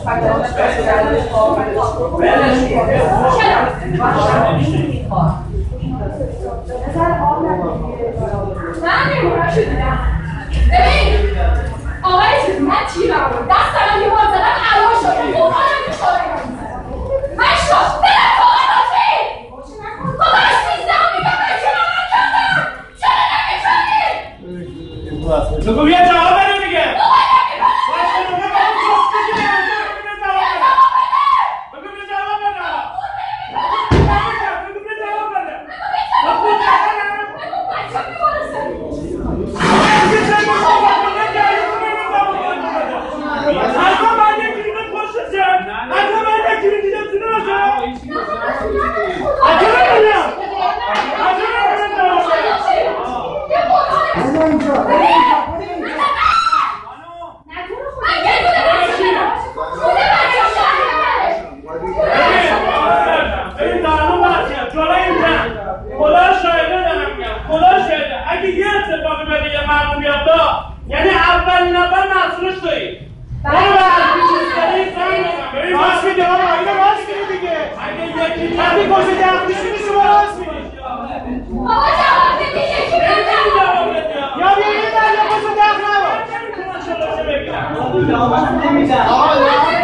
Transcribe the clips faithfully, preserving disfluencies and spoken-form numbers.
ببین آقای چیز من تیرم رو دست دارم یه بار زدم علا شده قرآنم که شده من شد برم فاقه نازی تو باش نیستم میگم من که من کردم چرا نمیکنی؟ نگو بیا جواب بده دیگه یعنی اولین نفر مسئولش تویی برو برد بیچیز کنی زنگ بزن ببین راست میده بابا اینو راست میده دیگه اگه یکی وقتی کشه دقیقی شدی شما راست میدی بابا جواب بدی یکی بزن یا بیا یه در یا کشه دق نبا نمیتونم شلوشه بگیرم جواب نمیدن آقا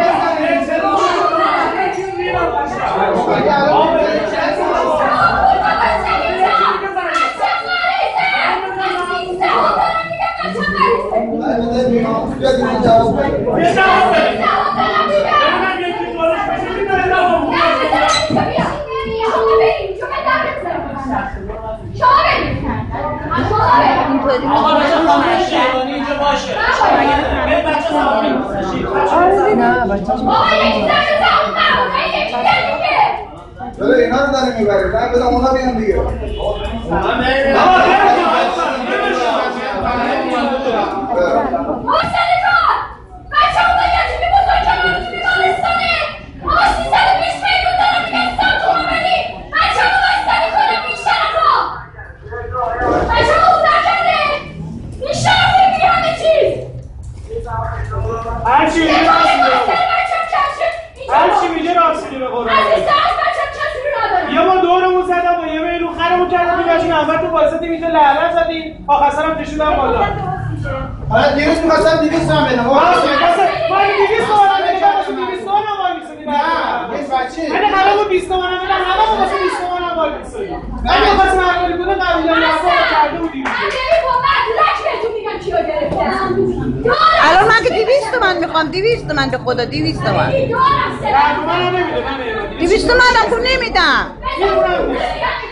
آقا بچه خانه شیرانی اینجا باشه به بچه زمان نه بچه چرا اینا رو داره میبره زنگ بزن اونا بیان دیگه محسن کار بچه اون باید یتیمی بزرگ کنم تو بیمارستانه ما سیصد و بیست میلیون دارم میگستان تو آمدی بچه اون بستنی کنم بیشترم ها بچه اون نکرده بیشترم کنی میگه همه چیز هرچی میگه راست میگه هرچی میگه راست میگه به قرآن یه ما دورمون زدم و یه میلون خرمون کردم میگاشین اول تو واسطی میزه لعنت زدیم آخر هم کشیدم بالا حالا دیروز می‌خواستم دویست تومن بدم راست میگه من دویست تومن بدم واسه دویست تومن هم وای میسادیم نه یه بچه من همه رو بیست تومن بدم همه واسه بیست تومن هم وای میسادیم من می‌خواستم عقلی بوده قبیله نفر کرده بودیم من ببین با مدرک بهتون میگم کیو گرفتم الان من که دویست تومن میخوام دویست تومن به خدا دویست تومن من نمیده من دویست تومن هم خون نمیدم